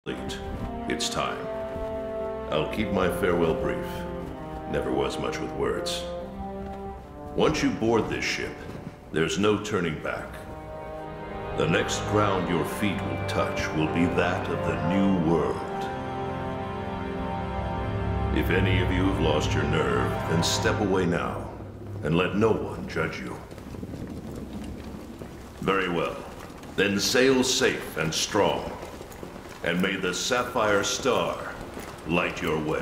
Complete. It's time. I'll keep my farewell brief. Never was much with words. Once you board this ship, there's no turning back. The next ground your feet will touch will be that of the new world. If any of you have lost your nerve, then step away now, and let no one judge you. Very well. Then sail safe and strong, and may the Sapphire Star light your way.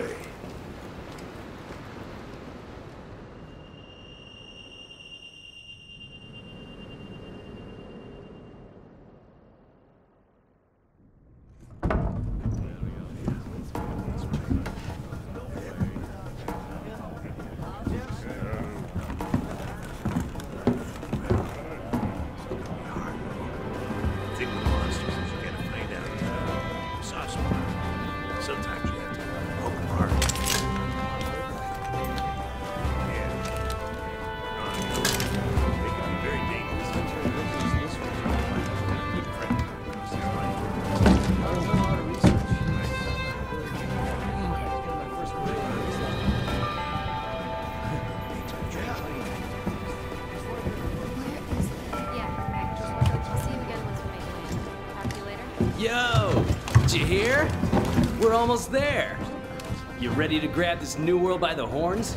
Yo! Did you hear? We're almost there. You ready to grab this new world by the horns?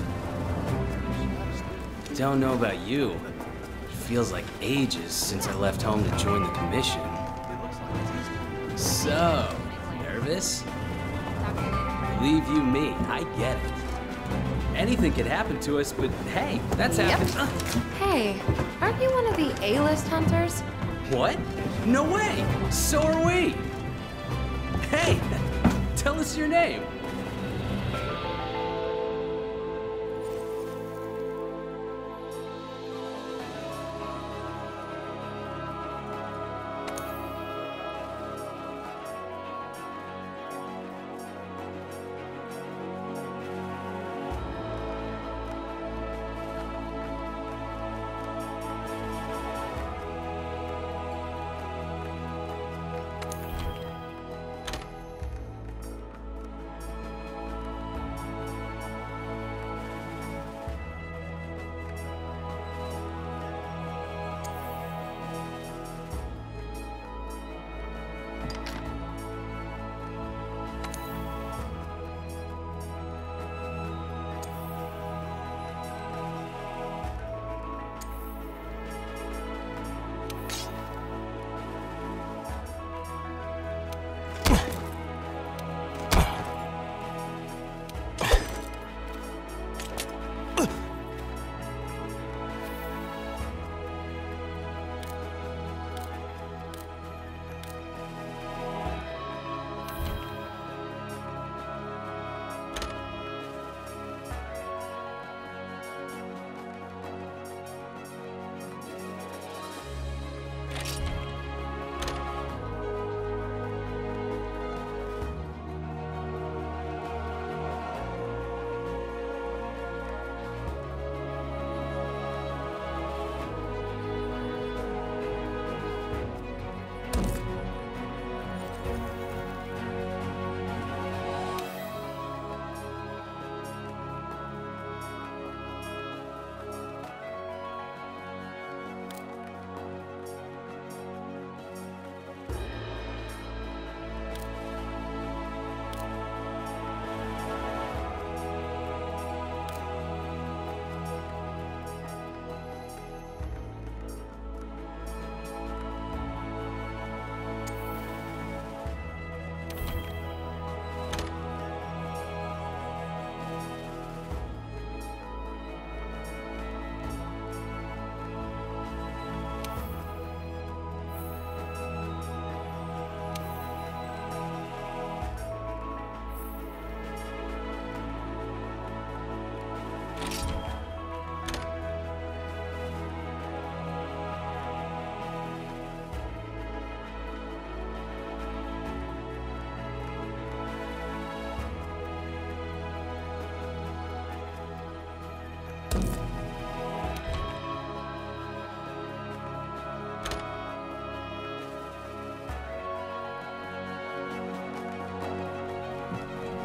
Don't know about you. It feels like ages since I left home to join the commission. So, nervous? Believe you me, I get it. Anything could happen to us, but hey, that's happened. Hey, aren't you one of the A-list hunters? What? No way! So are we! Hey! Tell us your name!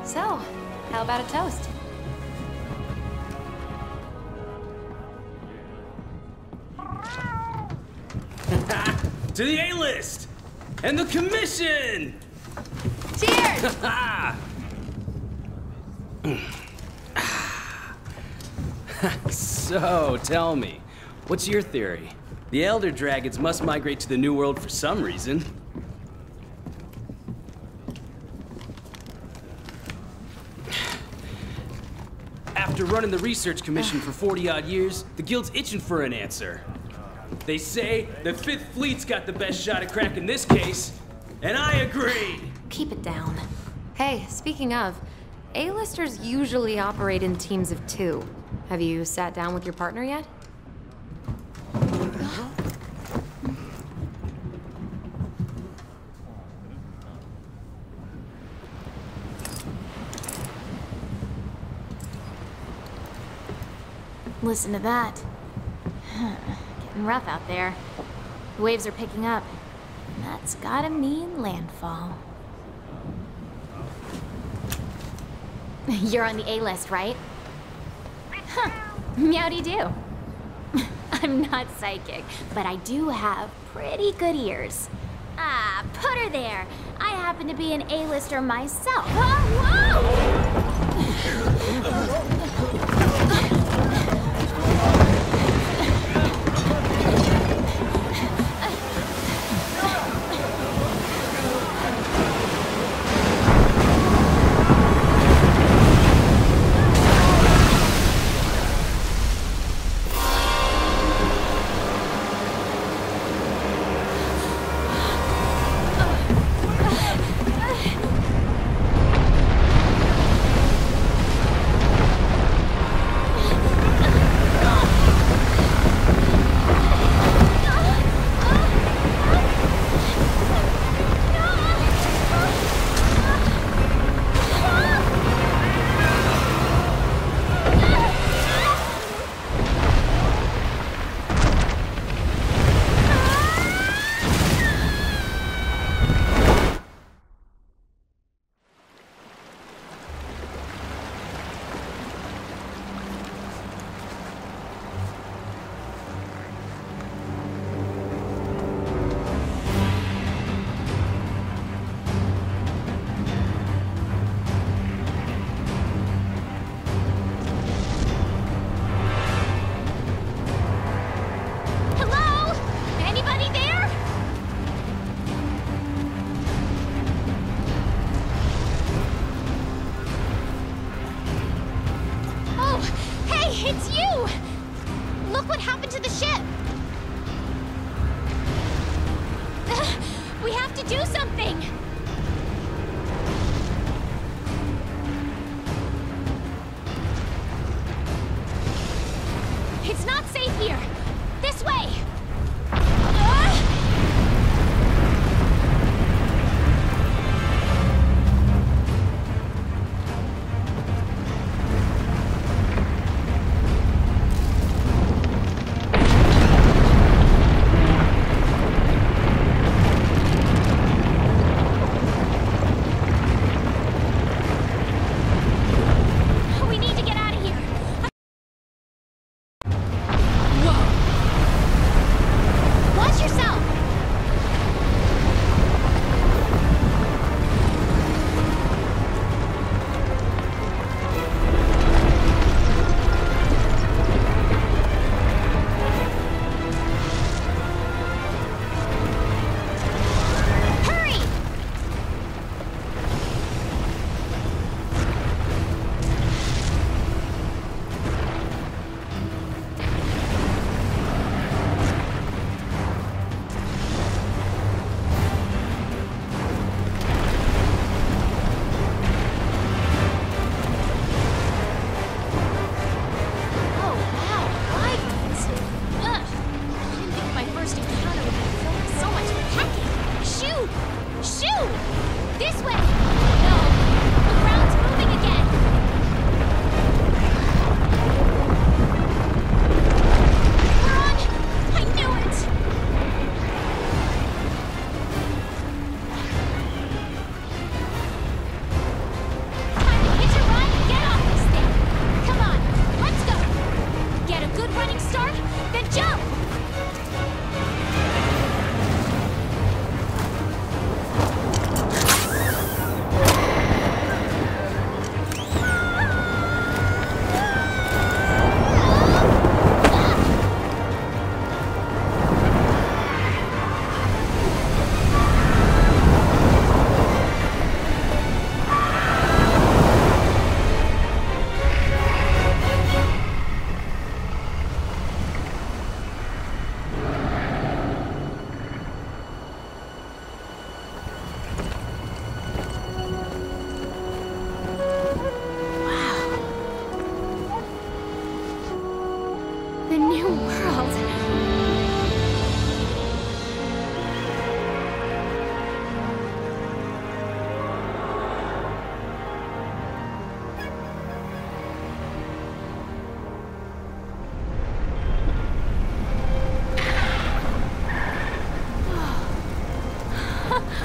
So, how about a toast? To the A-list! And the commission! Cheers! So, tell me, what's your theory? The Elder Dragons must migrate to the New World for some reason. After running the research commission for 40-odd years, the Guild's itching for an answer. They say the Fifth Fleet's got the best shot at cracking this case, and I agree! Keep it down. Hey, speaking of, A-listers usually operate in teams of 2. Have you sat down with your partner yet? Listen to that. Getting rough out there. The waves are picking up. And that's gotta mean landfall. You're on the A-list, right? Huh. Meowdy-do. I'm not psychic, but I do have pretty good ears. Ah, put her there. I happen to be an A-lister myself. It's you! Look what happened to the ship! We have to do something! It's not safe here! This way!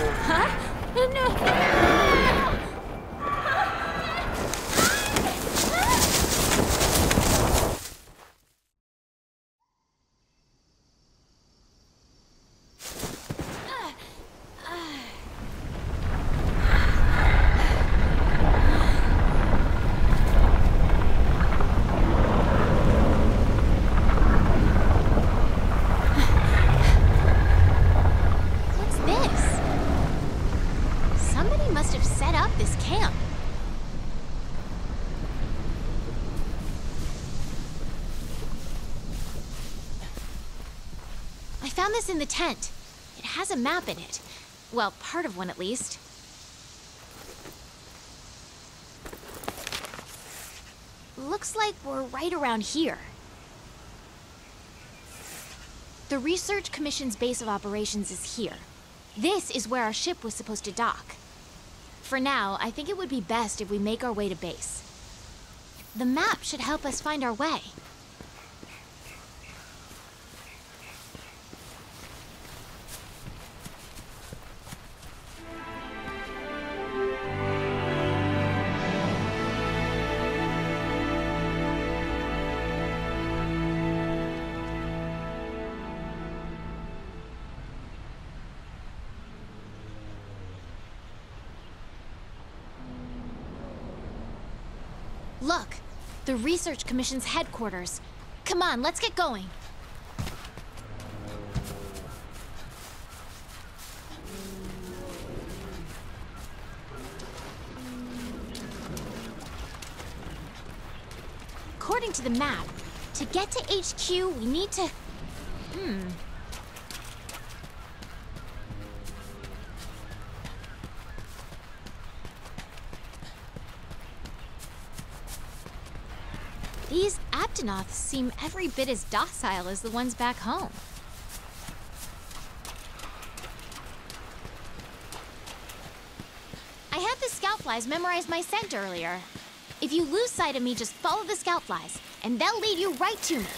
Huh? No! What's this? Somebody must have set up this camp. I found this in the tent. It has a map in it. Well, part of one at least. Looks like we're right around here. The Research Commission's base of operations is here. This is where our ship was supposed to dock. For now, I think it would be best if we make our way to base. The map should help us find our way. Look, the Research Commission's headquarters. Come on, let's get going. According to the map, to get to HQ, we need to... These Aptonoths seem every bit as docile as the ones back home. I had the scout flies memorize my scent earlier. If you lose sight of me, just follow the scout flies, and they'll lead you right to me.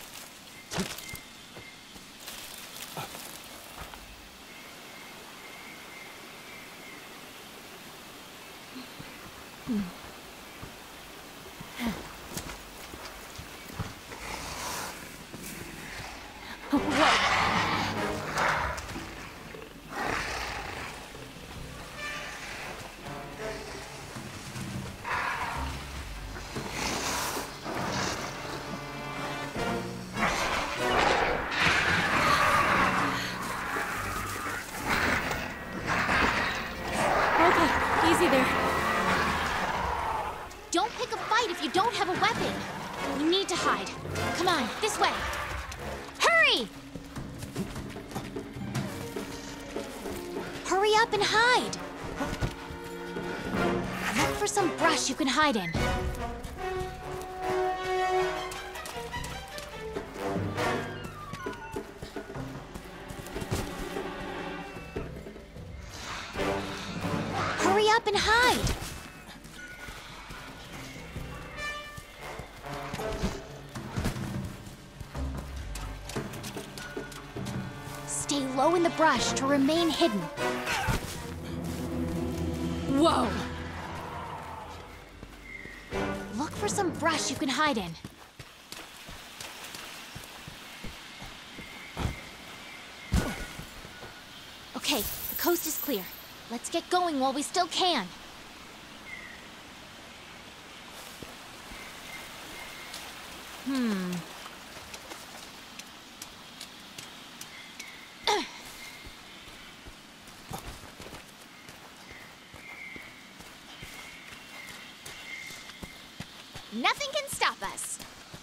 Easy there. Don't pick a fight if you don't have a weapon. We need to hide. Come on, this way. Hurry! Hurry up and hide. Look for some brush you can hide in. Hurry up and hide! Stay low in the brush to remain hidden. Whoa! Look for some brush you can hide in. Okay, the coast is clear. Let's get going while we still can. Nothing can stop us.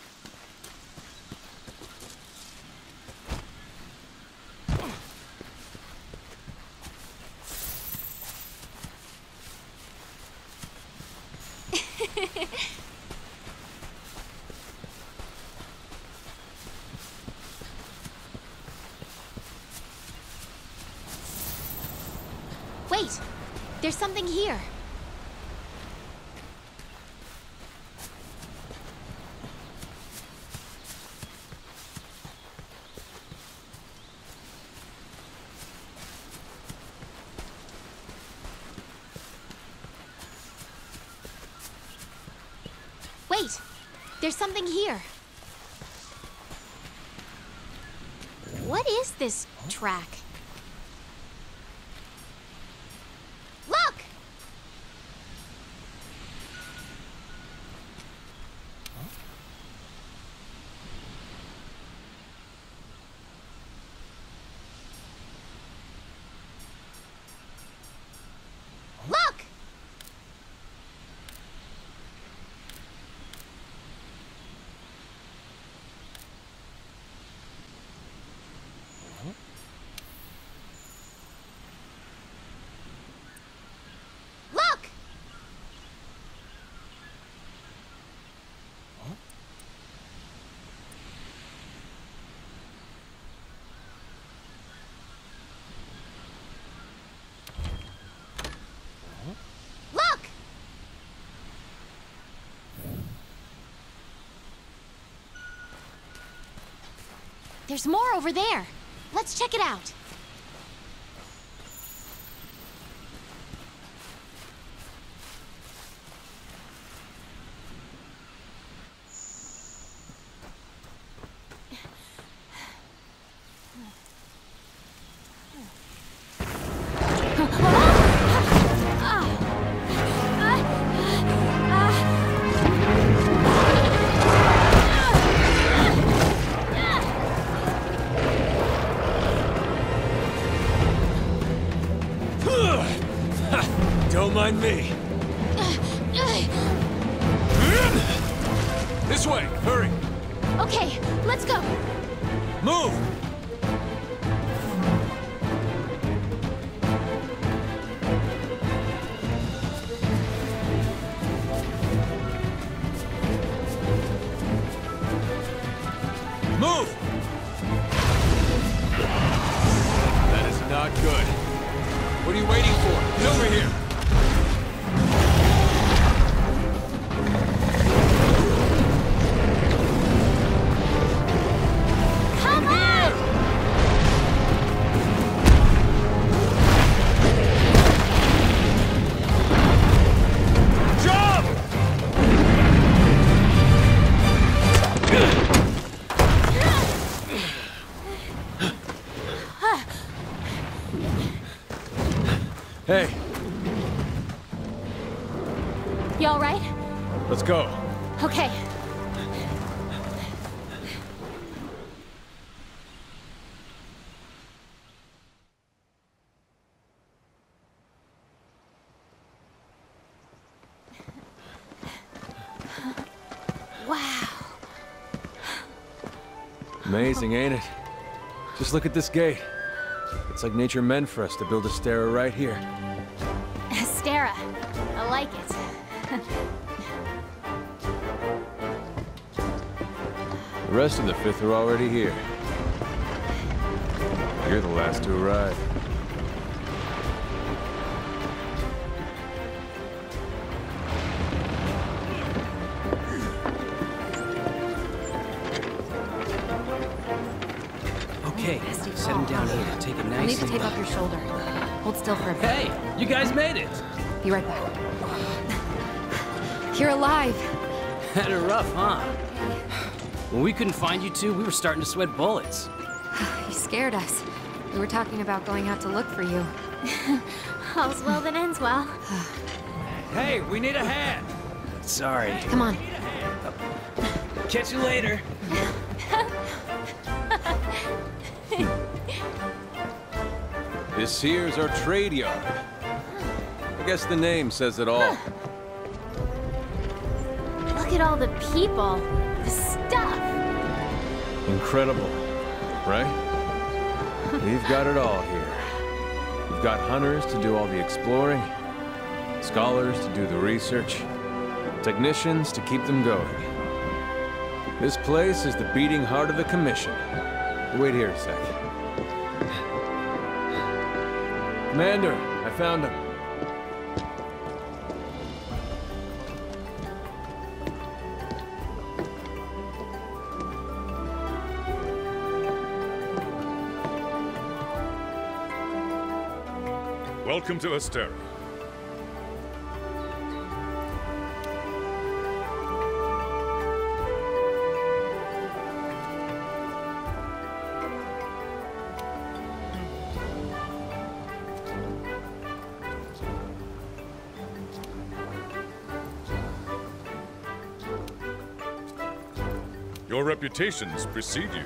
Wait, there's something here. Wait! There's something here. What is this track? Look! Look! Look! Look! There's more over there. Let's check it out. Don't mind me. This way, hurry. Okay, let's go. Move! Move! That is not good. What are you waiting for? Get over here! Come on! Jump! Hey, You all right? let's go. Okay. Wow. Amazing, ain't it? Just look at this gate. It's like nature meant for us to build a stair right here. Astera. I like it. The rest of the Fifth are already here. You're the last to arrive. Okay, set him down here. Take it I'll nice need to and... tape up your shoulder. Hold still for a bit. Hey, you guys made it. Be right back. You're alive. Had it rough, huh? When we couldn't find you two, we were starting to sweat bullets. You scared us. We were talking about going out to look for you. All's well that ends well. Hey, we need a hand! Sorry. Come on. Catch you later. This here's our trade yard. I guess the name says it all. Look at all the people. The stuff. Incredible, right? We've got it all here. We've got hunters to do all the exploring, scholars to do the research, technicians to keep them going. This place is the beating heart of the Commission. Wait here a sec. Commander, I found him. Welcome to Astera. Your reputations precede you.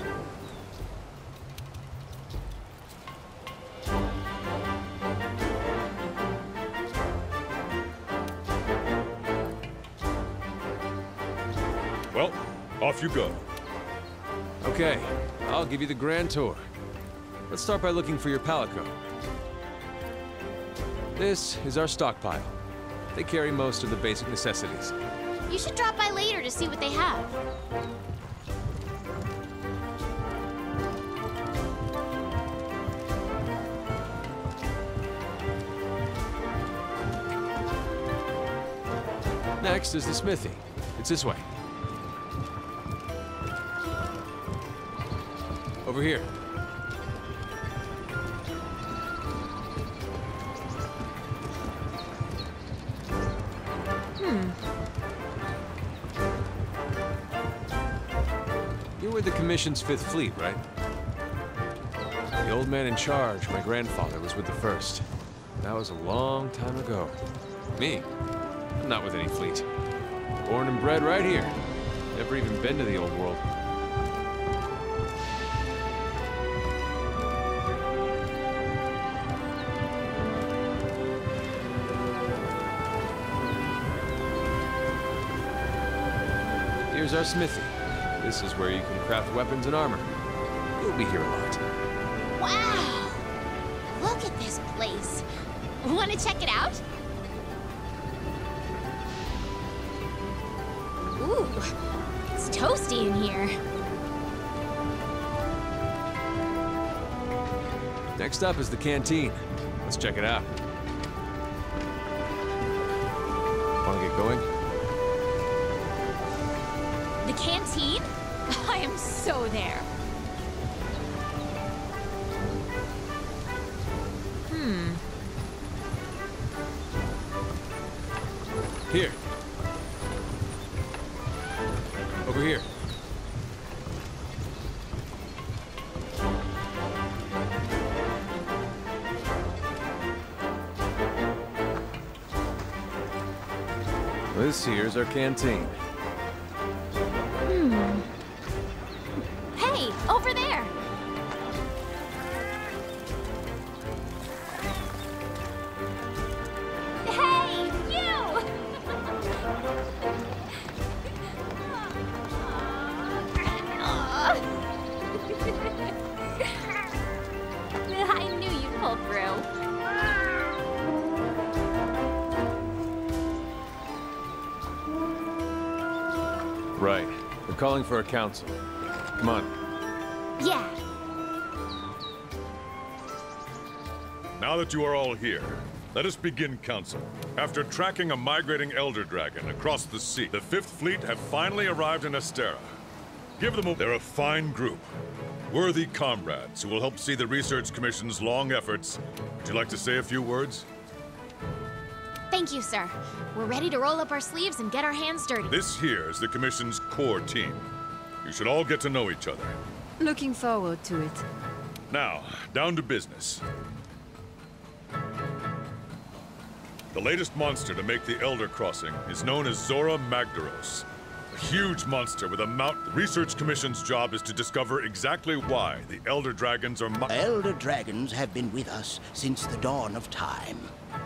Well, off you go. Okay, I'll give you the grand tour. Let's start by looking for your palico. This is our stockpile. They carry most of the basic necessities. You should drop by later to see what they have. Next is the smithy. It's this way. Over here. You're with the Commission's 5th Fleet, right? The old man in charge, my grandfather, was with the 1st. That was a long time ago. Me? I'm not with any fleet. Born and bred right here. Never even been to the old world. Here's our smithy. This is where you can craft weapons and armor. You'll be here a lot. Wow! Look at this place. Want to check it out? Ooh, it's toasty in here. Next up is the canteen. Let's check it out. Want to get going? The canteen? I am so there. Here. Over here. This here's our canteen. Hey, over there! Hey, you! I knew you'd pull through. Right. We're calling for a council. Come on. Yeah. Now that you are all here, let us begin council. After tracking a migrating Elder Dragon across the sea, the 5th Fleet have finally arrived in Astera. Give them a... They're a fine group. Worthy comrades who will help see the Research Commission's long efforts. Would you like to say a few words? Thank you, sir. We're ready to roll up our sleeves and get our hands dirty. This here is the Commission's core team. You should all get to know each other. Looking forward to it. Now, down to business. The latest monster to make the Elder Crossing is known as Zora Magdaros. A huge monster with a mount. The Research Commission's job is to discover exactly why the Elder Dragons are Elder Dragons have been with us since the dawn of time.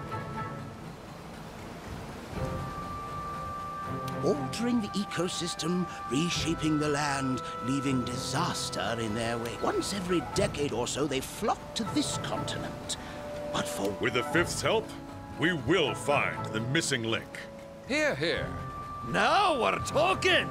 Altering the ecosystem, reshaping the land, leaving disaster in their wake. Once every decade or so, they flock to this continent. But for... With the 5th's help, we will find the missing link. Here, here. Now we're talking!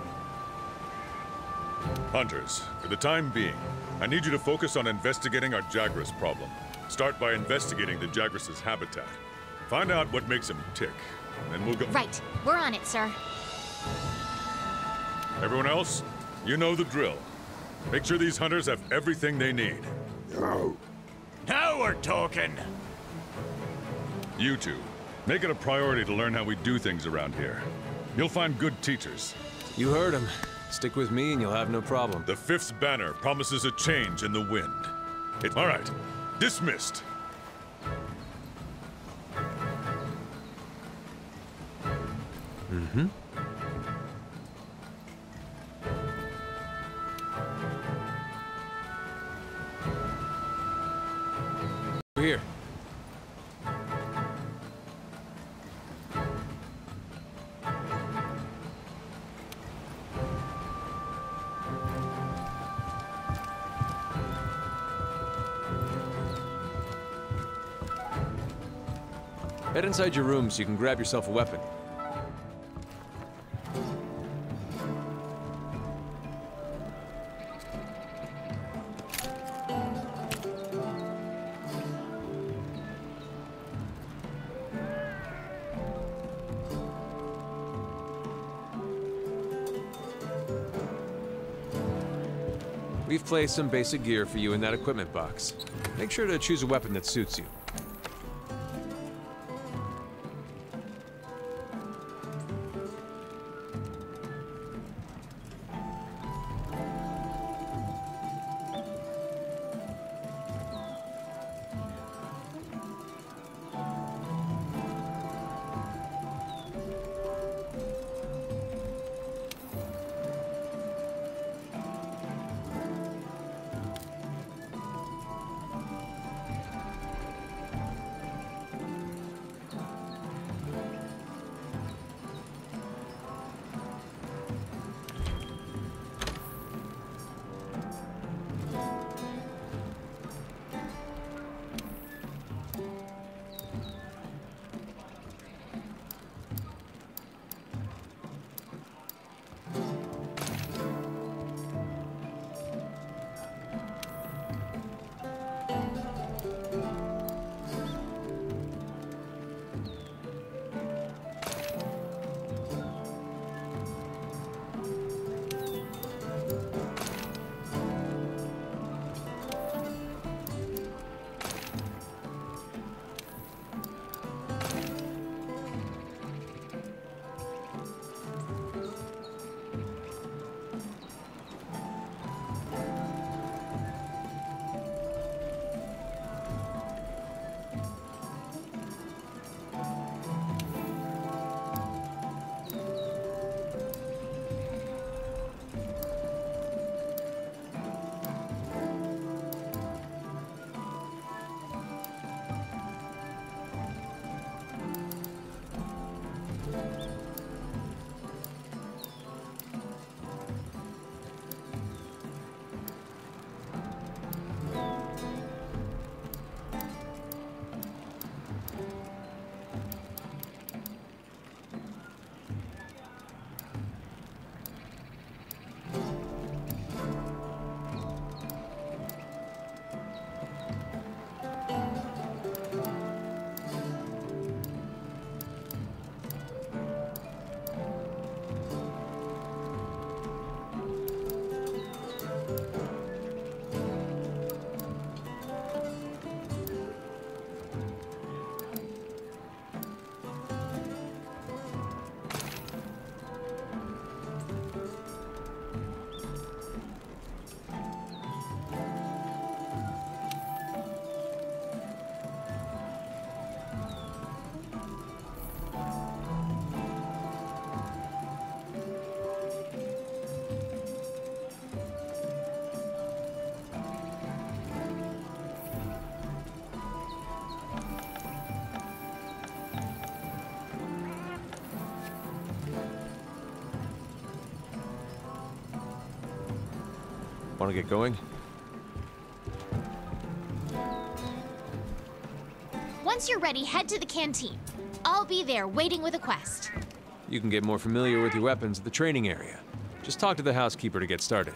Hunters, for the time being, I need you to focus on investigating our Jagras problem. Start by investigating the Jagras' habitat. Find out what makes them tick, and then we'll go... Right. We're on it, sir. Everyone else, you know the drill. Make sure these hunters have everything they need. Now we're talking! You two, make it a priority to learn how we do things around here. You'll find good teachers. You heard him. Stick with me and you'll have no problem. The 5th's banner promises a change in the wind. All right, dismissed. Head inside your room so you can grab yourself a weapon. We've placed some basic gear for you in that equipment box. Make sure to choose a weapon that suits you. Want to get going? Once you're ready, head to the canteen. I'll be there waiting with a quest. You can get more familiar with your weapons at the training area. Just talk to the housekeeper to get started.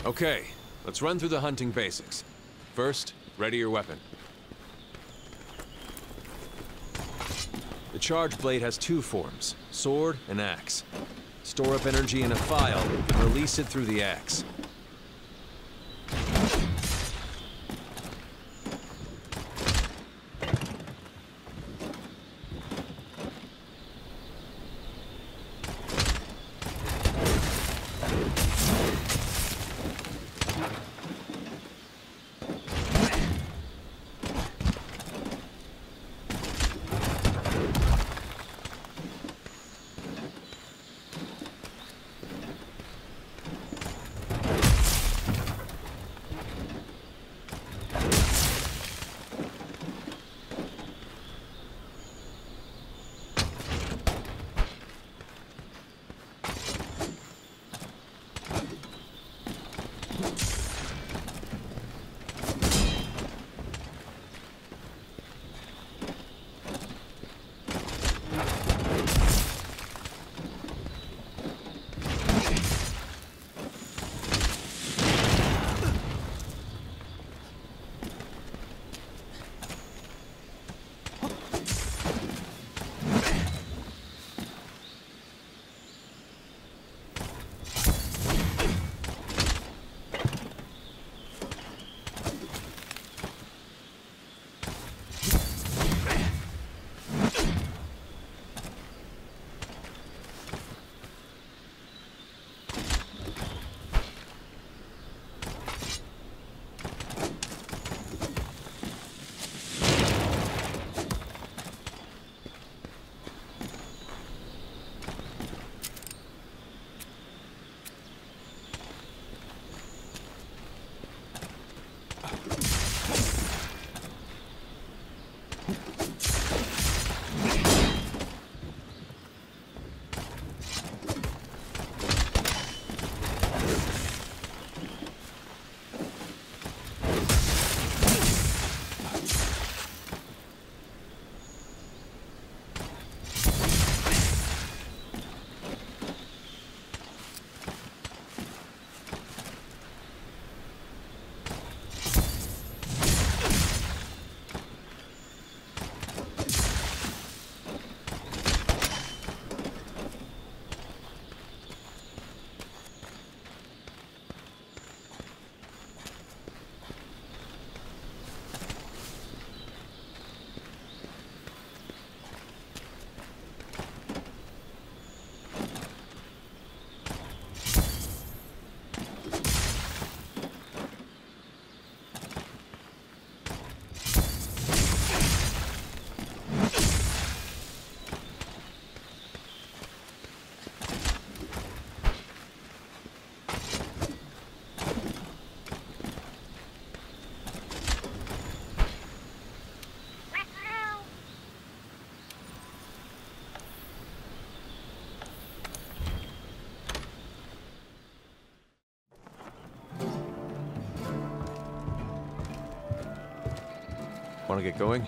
Okay, let's run through the hunting basics. First, ready your weapon. The charge blade has two forms, sword and axe. Store up energy in a file and release it through the axe. Want to get going?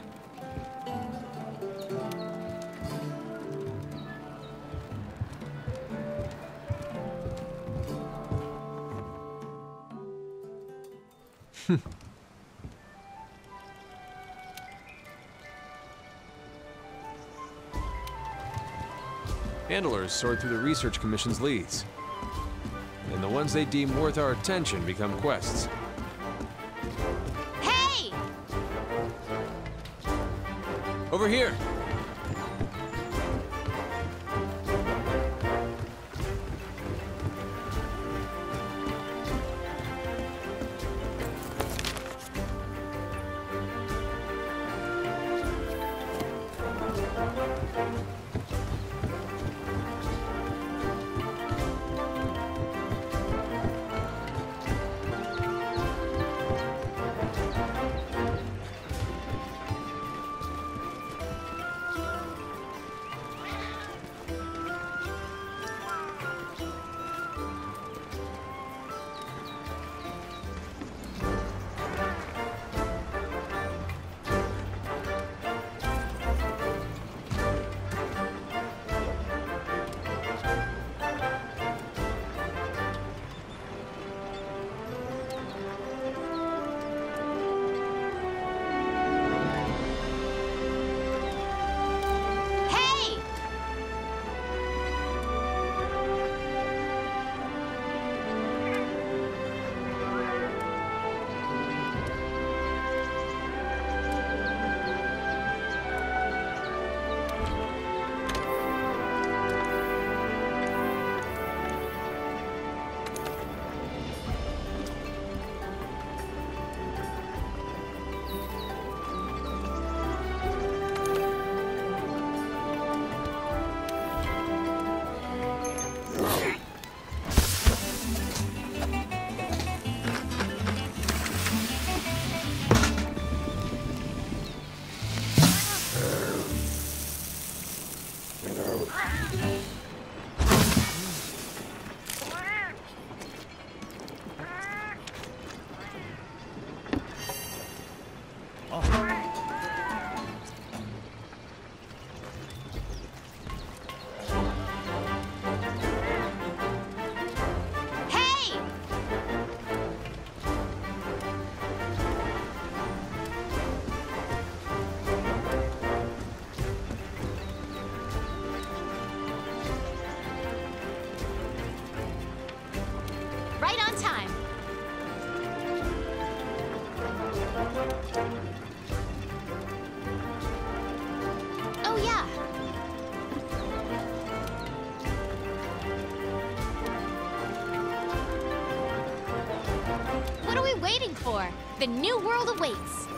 Handlers sort through the Research Commission's leads. And the ones they deem worth our attention become quests. Hey! Over here! for. The new world awaits.